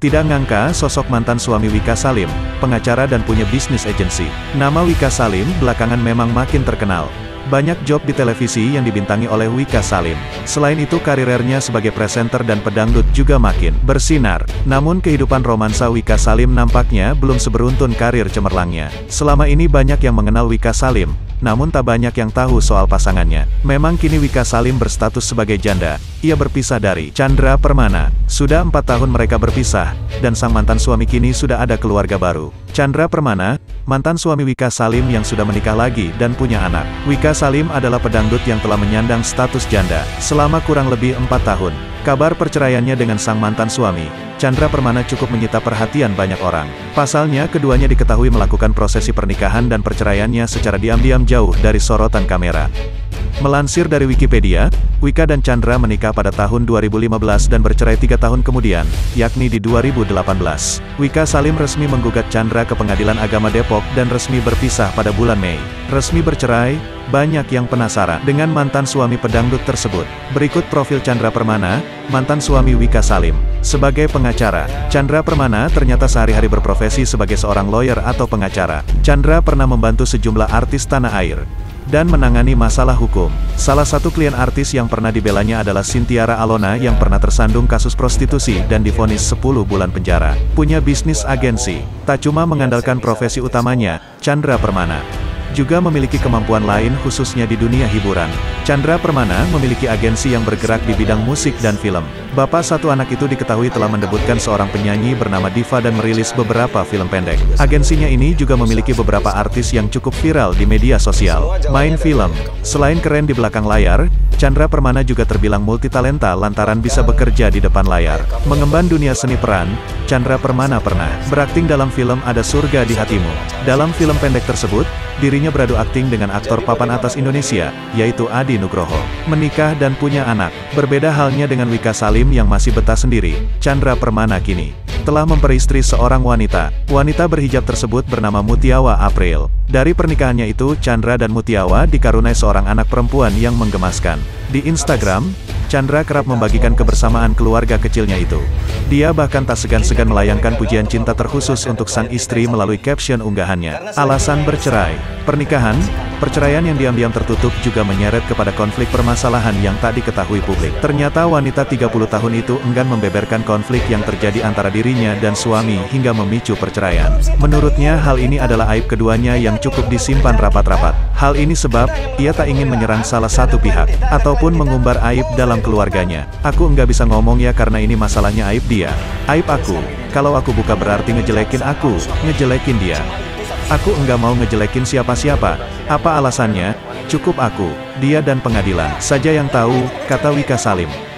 Tidak ngangka sosok mantan suami Wika Salim, pengacara dan punya bisnis agensi. Nama Wika Salim belakangan memang makin terkenal. Banyak job di televisi yang dibintangi oleh Wika Salim. Selain itu karirnya sebagai presenter dan pedangdut juga makin bersinar. Namun kehidupan romansa Wika Salim nampaknya belum seberuntun karir cemerlangnya. Selama ini banyak yang mengenal Wika Salim, namun tak banyak yang tahu soal pasangannya. Memang kini Wika Salim berstatus sebagai janda. Ia berpisah dari Chandra Permana. Sudah 4 tahun mereka berpisah, dan sang mantan suami kini sudah ada keluarga baru. Chandra Permana, mantan suami Wika Salim yang sudah menikah lagi dan punya anak. Wika Salim adalah pedangdut yang telah menyandang status janda selama kurang lebih 4 tahun. Kabar perceraiannya dengan sang mantan suami, Chandra Permana, cukup menyita perhatian banyak orang. Pasalnya keduanya diketahui melakukan prosesi pernikahan dan perceraiannya secara diam-diam jauh dari sorotan kamera. Melansir dari Wikipedia, Wika dan Chandra menikah pada tahun 2015 dan bercerai 3 tahun kemudian, yakni di 2018. Wika Salim resmi menggugat Chandra ke Pengadilan Agama Depok dan resmi berpisah pada bulan Mei. Resmi bercerai, banyak yang penasaran dengan mantan suami pedangdut tersebut. Berikut profil Chandra Permana, mantan suami Wika Salim. Sebagai pengacara, Chandra Permana ternyata sehari-hari berprofesi sebagai seorang lawyer atau pengacara. Chandra pernah membantu sejumlah artis tanah air dan menangani masalah hukum. Salah satu klien artis yang pernah dibelanya adalah Sintiara Alona yang pernah tersandung kasus prostitusi dan divonis 10 bulan penjara. Punya bisnis agensi. Tak cuma mengandalkan profesi utamanya, Chandra Permana juga memiliki kemampuan lain khususnya di dunia hiburan. Chandra Permana memiliki agensi yang bergerak di bidang musik dan film. Bapak satu anak itu diketahui telah mendebutkan seorang penyanyi bernama Diva dan merilis beberapa film pendek. Agensinya ini juga memiliki beberapa artis yang cukup viral di media sosial. Main film. Selain keren di belakang layar, Chandra Permana juga terbilang multitalenta lantaran bisa bekerja di depan layar. Mengemban dunia seni peran, Chandra Permana pernah berakting dalam film Ada Surga di Hatimu. Dalam film pendek tersebut, dirinya beradu akting dengan aktor papan atas Indonesia, yaitu Adi Nugroho. Menikah dan punya anak. Berbeda halnya dengan Wika Salim yang masih betah sendiri, Chandra Permana kini telah memperistri seorang wanita. Wanita berhijab tersebut bernama Mutiawa April. Dari pernikahannya itu, Chandra dan Mutiawa dikaruniai seorang anak perempuan yang menggemaskan. Di Instagram, Chandra kerap membagikan kebersamaan keluarga kecilnya itu. Dia bahkan tak segan-segan melayangkan pujian cinta terkhusus untuk sang istri melalui caption unggahannya. Alasan bercerai. Pernikahan, perceraian yang diam-diam tertutup juga menyeret kepada konflik permasalahan yang tak diketahui publik. Ternyata wanita 30 tahun itu enggan membeberkan konflik yang terjadi antara dirinya dan suami hingga memicu perceraian. Menurutnya hal ini adalah aib keduanya yang cukup disimpan rapat-rapat. Hal ini sebab, ia tak ingin menyerang salah satu pihak, ataupun mengumbar aib dalam keluarganya. Aku enggak bisa ngomong ya karena ini masalahnya aib dia. Aib aku. Kalau aku buka berarti ngejelekin aku, ngejelekin dia. Aku enggak mau ngejelekin siapa-siapa. Apa alasannya? Cukup aku, dia dan pengadilan saja yang tahu, kata Wika Salim.